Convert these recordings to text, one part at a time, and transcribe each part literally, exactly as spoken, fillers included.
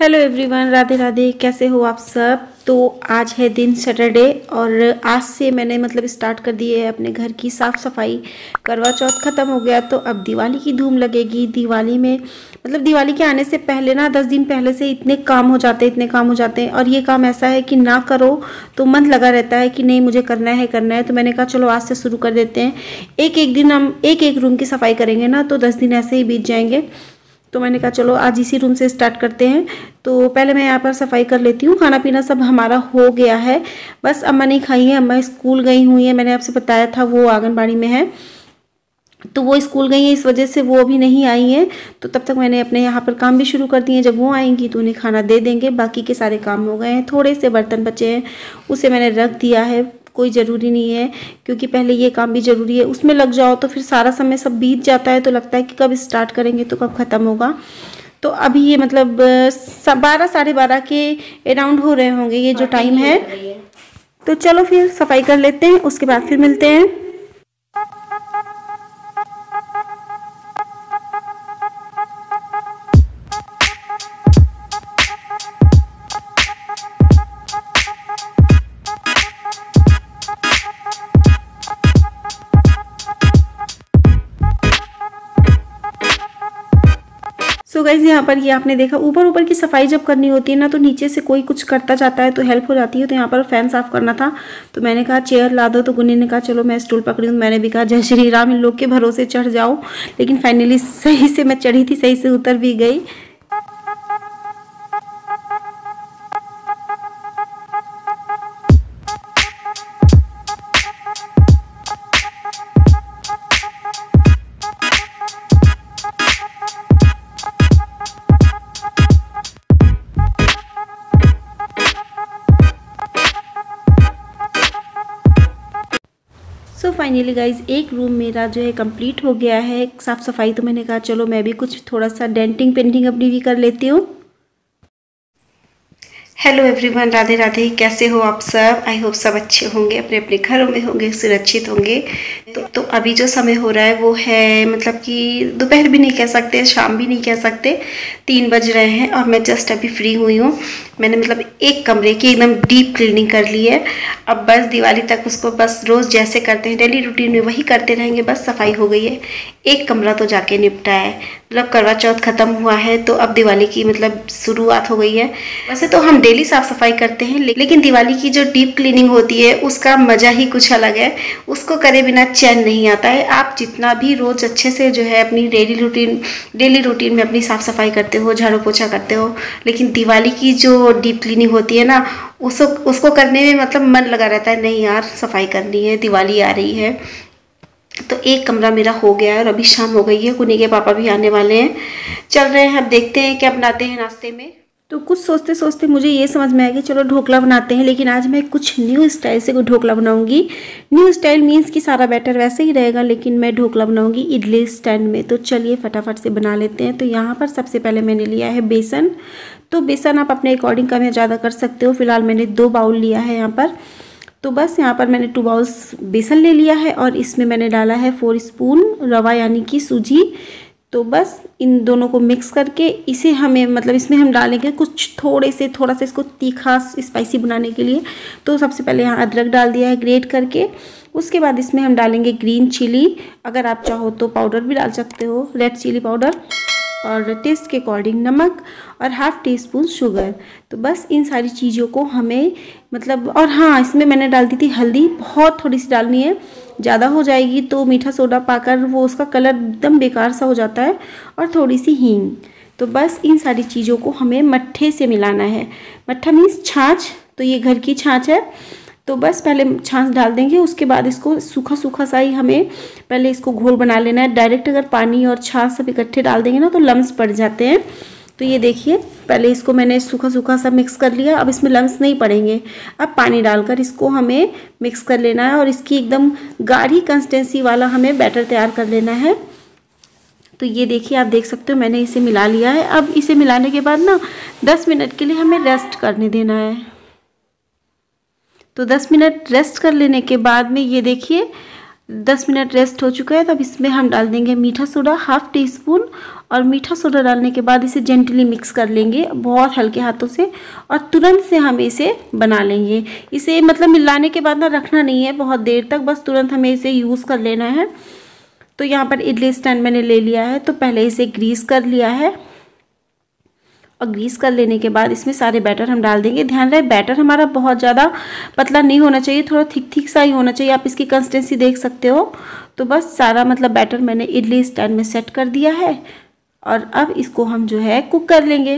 Hello everyone, Radhe Radhe. कैसे हो आप सब। तो आज है दिन सैटरडे और आज से मैंने मतलब स्टार्ट कर दी है अपने घर की साफ़ सफाई। करवा चौथ ख़त्म हो गया तो अब दिवाली की धूम लगेगी। दिवाली में मतलब दिवाली के आने से पहले ना दस दिन पहले से इतने काम हो जाते हैं इतने काम हो जाते हैं और ये काम ऐसा है कि ना करो तो मन लगा रहता है कि नहीं मुझे करना है करना है। तो मैंने कहा चलो आज से शुरू कर देते हैं। एक एक दिन हम एक एक रूम की सफाई करेंगे ना तो दस दिन ऐसे ही बीत जाएंगे। तो मैंने कहा चलो आज इसी रूम से स्टार्ट करते हैं। तो पहले मैं यहाँ पर सफाई कर लेती हूँ। खाना पीना सब हमारा हो गया है, बस अम्मा नहीं खाई है। अम्मा स्कूल गई हुई है, मैंने आपसे बताया था वो आंगनबाड़ी में है तो वो स्कूल गई है, इस वजह से वो अभी नहीं आई हैं। तो तब तक मैंने अपने यहाँ पर काम भी शुरू कर दिए हैं। जब वो आएंगी तो उन्हें खाना दे देंगे। बाकी के सारे काम हो गए हैं, थोड़े से बर्तन बचे हैं उसे मैंने रख दिया है। कोई ज़रूरी नहीं है क्योंकि पहले ये काम भी ज़रूरी है, उसमें लग जाओ तो फिर सारा समय सब बीत जाता है तो लगता है कि कब स्टार्ट करेंगे तो कब ख़त्म होगा। तो अभी ये मतलब बारह साढ़े बारह के अराउंड हो रहे होंगे ये जो टाइम है। तो चलो फिर सफाई कर लेते हैं, उसके बाद फिर मिलते हैं। सो गाइज यहाँ पर ये यह आपने देखा ऊपर ऊपर की सफाई जब करनी होती है ना तो नीचे से कोई कुछ करता जाता है तो हेल्प हो जाती है। तो यहाँ पर फैन साफ करना था तो मैंने कहा चेयर ला दो, तो गुन्नी ने कहा चलो मैं स्टूल पकड़ी हूँ। मैंने भी कहा जय श्री राम, इन लोग के भरोसे चढ़ जाओ, लेकिन फाइनली सही से मैं चढ़ी थी, सही से उतर भी गई। सो फाइनली गाइज एक रूम मेरा जो है कंप्लीट हो गया है साफ़ सफाई। तो मैंने कहा चलो मैं भी कुछ थोड़ा सा डेंटिंग पेंटिंग अपनी भी कर लेती हूँ। Hello everyone, Radhe Radhe. कैसे हो आप सब। आई होप सब अच्छे होंगे, अपने अपने घरों में होंगे, सुरक्षित होंगे। तो तो अभी जो समय हो रहा है वो है मतलब कि दोपहर भी नहीं कह सकते, शाम भी नहीं कह सकते, तीन बज रहे हैं और मैं जस्ट अभी फ्री हुई हूँ। मैंने मतलब एक कमरे की एकदम डीप क्लीनिंग कर ली है। अब बस दिवाली तक उसको बस रोज़ जैसे करते हैं डेली रूटीन में वही करते रहेंगे। बस सफाई हो गई है, एक कमरा तो जाके निपटा है। मतलब करवा चौथ ख़त्म हुआ है तो अब दिवाली की मतलब शुरुआत हो गई है। वैसे तो हम डेली साफ़ सफाई करते हैं लेकिन दिवाली की जो डीप क्लीनिंग होती है उसका मज़ा ही कुछ अलग है। उसको करे बिना चैन नहीं आता है। आप जितना भी रोज़ अच्छे से जो है अपनी डेली रूटीन डेली रूटीन में अपनी साफ़ सफाई करते हो, झाड़ू पोछा करते हो, लेकिन दिवाली की जो डीप क्लीनिंग होती है ना उसको उसको करने में मतलब मन लगा रहता है, नहीं यार सफाई करनी है, दिवाली आ रही है। तो एक कमरा मेरा हो गया है और अभी शाम हो गई है, कुनी के पापा भी आने वाले हैं। चल रहे हैं, अब देखते हैं क्या बनाते हैं नाश्ते में। तो कुछ सोचते सोचते मुझे ये समझ में आया कि चलो ढोकला बनाते हैं, लेकिन आज मैं कुछ न्यू स्टाइल से कोई ढोकला बनाऊंगी। न्यू स्टाइल मीन्स कि सारा बैटर वैसे ही रहेगा लेकिन मैं ढोकला बनाऊंगी इडली स्टैंड में। तो चलिए फटाफट से बना लेते हैं। तो यहाँ पर सबसे पहले मैंने लिया है बेसन। तो बेसन आप अपने अकॉर्डिंग कम या ज़्यादा कर सकते हो। फिलहाल मैंने दो बाउल लिया है यहाँ पर। तो बस यहाँ पर मैंने टू बाउल्स बेसन ले लिया है और इसमें मैंने डाला है फोर स्पून रवा यानी कि सूजी। तो बस इन दोनों को मिक्स करके इसे हमें मतलब इसमें हम डालेंगे कुछ थोड़े से थोड़ा सा इसको तीखा स्पाइसी बनाने के लिए। तो सबसे पहले यहाँ अदरक डाल दिया है ग्रेट करके। उसके बाद इसमें हम डालेंगे ग्रीन चिली, अगर आप चाहो तो पाउडर भी डाल सकते हो, रेड चिली पाउडर, और टेस्ट के अकॉर्डिंग नमक और हाफ़ टी स्पून शुगर। तो बस इन सारी चीज़ों को हमें मतलब और हाँ इसमें मैंने डाल दी थी हल्दी, बहुत थोड़ी सी डालनी है, ज़्यादा हो जाएगी तो मीठा सोडा पाकर वो उसका कलर एकदम बेकार सा हो जाता है, और थोड़ी सी हींग। तो बस इन सारी चीज़ों को हमें मट्ठे से मिलाना है। मट्ठा मीन्स छाछ, तो ये घर की छाछ है। तो बस पहले छाछ डाल देंगे, उसके बाद इसको सूखा सूखा सा ही हमें पहले इसको घोल बना लेना है। डायरेक्ट अगर पानी और छाछ सब इकट्ठे डाल देंगे ना तो लम्स पड़ जाते हैं। तो ये देखिए पहले इसको मैंने सूखा सूखा सा मिक्स कर लिया, अब इसमें लम्स नहीं पड़ेंगे। अब पानी डालकर इसको हमें मिक्स कर लेना है और इसकी एकदम गाढ़ी कंसिस्टेंसी वाला हमें बैटर तैयार कर लेना है। तो ये देखिए आप देख सकते हो मैंने इसे मिला लिया है। अब इसे मिलाने के बाद ना दस मिनट के लिए हमें रेस्ट करने देना है। तो दस मिनट रेस्ट कर लेने के बाद में ये देखिए दस मिनट रेस्ट हो चुका है। तो अब इसमें हम डाल देंगे मीठा सोडा हाफ टी स्पून, और मीठा सोडा डालने के बाद इसे जेंटली मिक्स कर लेंगे बहुत हल्के हाथों से, और तुरंत से हम इसे बना लेंगे। इसे मतलब मिलाने के बाद ना रखना नहीं है बहुत देर तक, बस तुरंत हमें इसे यूज़ कर लेना है। तो यहाँ पर इडली स्टैंड मैंने ले लिया है, तो पहले इसे ग्रीस कर लिया है, और ग्रीस कर लेने के बाद इसमें सारे बैटर हम डाल देंगे। ध्यान रहे बैटर हमारा बहुत ज़्यादा पतला नहीं होना चाहिए, थोड़ा थिक थिक सा ही होना चाहिए। आप इसकी कंसिस्टेंसी देख सकते हो। तो बस सारा मतलब बैटर मैंने इडली स्टैंड में सेट कर दिया है, और अब इसको हम जो है कुक कर लेंगे।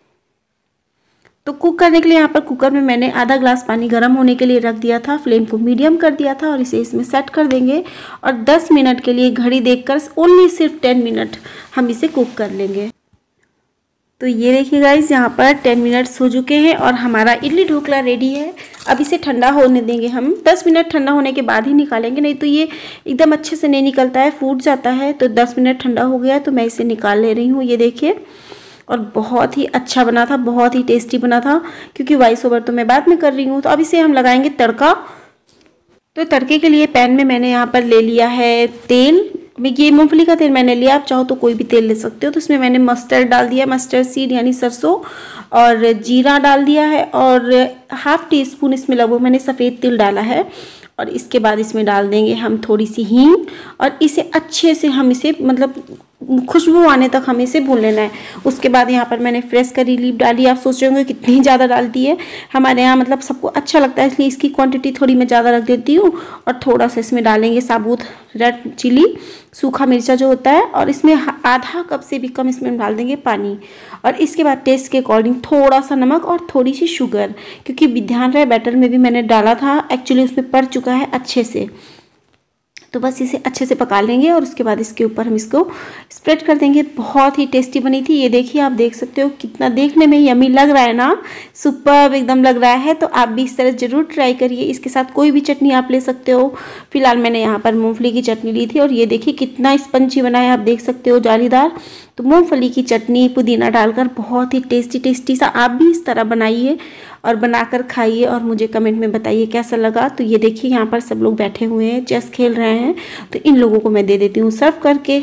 तो कुक करने के लिए यहाँ पर कुकर में मैंने आधा ग्लास पानी गर्म होने के लिए रख दिया था, फ्लेम को मीडियम कर दिया था, और इसे इसमें सेट कर देंगे। और दस मिनट के लिए घड़ी देखकर ओनली सिर्फ टेन मिनट हम इसे कुक कर लेंगे। तो ये देखिए गाइस, यहाँ पर टेन मिनट्स हो चुके हैं और हमारा इडली ढोकला रेडी है। अब इसे ठंडा होने देंगे हम। दस मिनट ठंडा होने के बाद ही निकालेंगे, नहीं तो ये एकदम अच्छे से नहीं निकलता है, फूट जाता है। तो दस मिनट ठंडा हो गया तो मैं इसे निकाल ले रही हूँ। ये देखिए, और बहुत ही अच्छा बना था, बहुत ही टेस्टी बना था। क्योंकि वॉइस ओवर तो मैं बाद में कर रही हूँ। तो अब इसे हम लगाएंगे तड़का। तो तड़के के लिए पैन में मैंने यहाँ पर ले लिया है तेल। ये मूंगफली का तेल मैंने लिया, आप चाहो तो कोई भी तेल ले सकते हो। तो इसमें मैंने मस्टर्ड डाल दिया, मस्टर्ड सीड यानी सरसों, और जीरा डाल दिया है, और हाफ टी स्पून इसमें लगभग मैंने सफ़ेद तिल डाला है। और इसके बाद इसमें डाल देंगे हम थोड़ी सी हींग, और इसे अच्छे से हम इसे मतलब खुशबू आने तक हमें इसे भून लेना है। उसके बाद यहाँ पर मैंने फ्रेश करी लीफ डाली। आप सोच रहे होंगे कितनी ज़्यादा डालती है, हमारे यहाँ मतलब सबको अच्छा लगता है इसलिए इसकी क्वांटिटी थोड़ी मैं ज़्यादा रख देती हूँ। और थोड़ा सा इसमें डालेंगे साबुत रेड चिली, सूखा मिर्चा जो होता है, और इसमें आधा कप से भी कम इसमें डाल देंगे पानी। और इसके बाद टेस्ट के अकॉर्डिंग थोड़ा सा नमक और थोड़ी सी शुगर, क्योंकि ध्यान रहे बैटर में भी मैंने डाला था, एक्चुअली उसमें पड़ चुका है अच्छे से। तो बस इसे अच्छे से पका लेंगे, और उसके बाद इसके ऊपर हम इसको स्प्रेड कर देंगे। बहुत ही टेस्टी बनी थी। ये देखिए, आप देख सकते हो कितना देखने में यम्मी लग रहा है ना, सुपर्ब एकदम लग रहा है। तो आप भी इस तरह ज़रूर ट्राई करिए। इसके साथ कोई भी चटनी आप ले सकते हो। फिलहाल मैंने यहाँ पर मूंगफली की चटनी ली थी, और ये देखिए कितना स्पंजी बना है, आप देख सकते हो, जालीदार। तो मूंगफली की चटनी पुदीना डालकर बहुत ही टेस्टी टेस्टी सा आप भी इस तरह बनाइए और बनाकर खाइए, और मुझे कमेंट में बताइए कैसा लगा। तो ये देखिए, यहाँ पर सब लोग बैठे हुए हैं, चेस खेल रहे हैं। तो इन लोगों को मैं दे देती हूँ सर्व करके।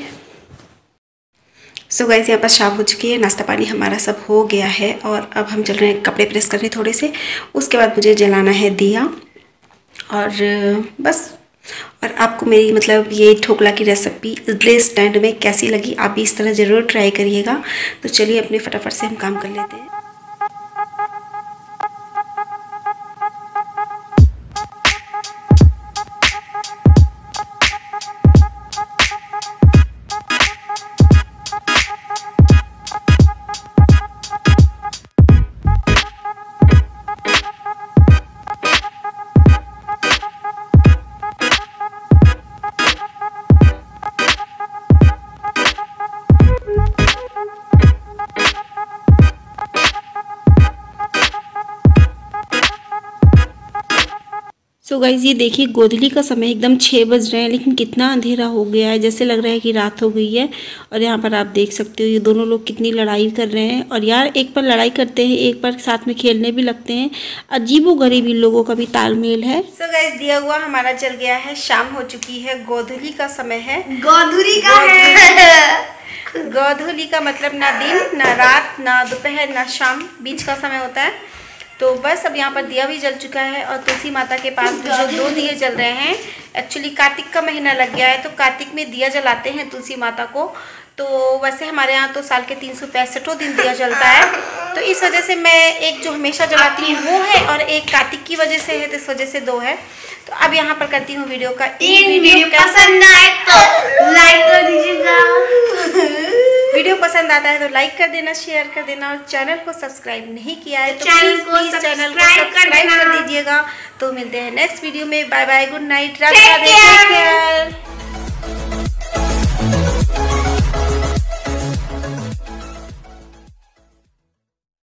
सो गाइस, यहाँ पर शाम हो चुकी है, नाश्ता पानी हमारा सब हो गया है, और अब हम चल रहे हैं कपड़े प्रेस करने थोड़े से। उसके बाद मुझे जलाना है दिया, और बस। और आपको मेरी मतलब ये ढोकला की रेसिपी इडली स्टैंड में कैसी लगी, आप भी इस तरह ज़रूर ट्राई करिएगा। तो चलिए अपने फटाफट से हम काम कर लेते हैं। सो गाइज, ये देखिए गोधूली का समय एकदम छः बज रहे हैं, लेकिन कितना अंधेरा हो गया है, जैसे लग रहा है कि रात हो गई है। और यहाँ पर आप देख सकते हो ये दोनों लोग कितनी लड़ाई कर रहे हैं। और यार, एक पर लड़ाई करते हैं, एक पर साथ में खेलने भी लगते हैं। अजीबोगरीब इन लोगों का भी तालमेल है। सो गाइज, दिया हुआ हमारा जल गया है, शाम हो चुकी है, गोधूली का समय है। गोधूली का है गोधूली का मतलब ना दिन ना रात ना दोपहर ना शाम, बीच का समय होता है। तो बस अब यहाँ पर दिया भी जल चुका है, और तुलसी माता के पास भी जो दो दिए जल रहे हैं। एक्चुअली कार्तिक का महीना लग गया है, तो कार्तिक में दिया जलाते हैं तुलसी माता को। तो वैसे हमारे यहाँ तो साल के तीन सौ पैंसठों दिन दिया जलता है। तो इस वजह से मैं एक जो हमेशा जलाती हूँ वो है, और एक कार्तिक की वजह से है, तो इस वजह से दो है। तो अब यहाँ पर करती हूँ वीडियो का इन वीडियो पसंद आए तो लाइक कर दीजिएगा। वीडियो पसंद आता है तो लाइक कर देना, शेयर कर देना, और चैनल को सब्सक्राइब नहीं किया है तो चैनल को चैनल को सब्सक्राइब कर दीजिएगा। तो मिलते हैं नेक्स्ट वीडियो में। बाय बाय, गुड नाइट, रात राधे, टेक केयर।